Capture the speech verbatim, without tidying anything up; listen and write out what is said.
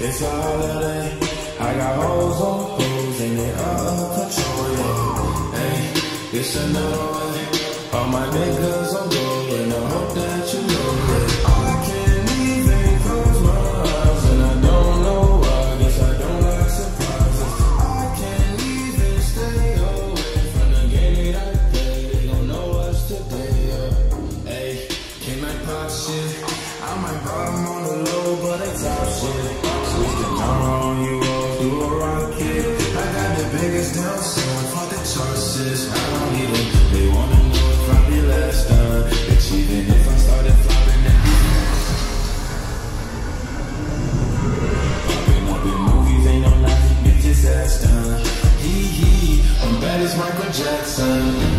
It's a holiday. I got hoes on hoes and they out of control, yeah. Hey, it's another way. All my niggas on go and I hope that you know that I can't even close my eyes and I don't know why. Guess I don't like surprises. I can't even stay away from the game that I play. They gon' know us today, yeah. Hey, can I pop shit? I might buy them on the low, but they top shit. Switch the camera on you all, do a rocket. I got the biggest down south, fuck the choices. I don't need them, they wanna know if I be last time. Bitch, even if I started flopping at the popping up in movies, ain't no nothing, bitches ass done. Hee hee, I'm bad as Michael Jackson.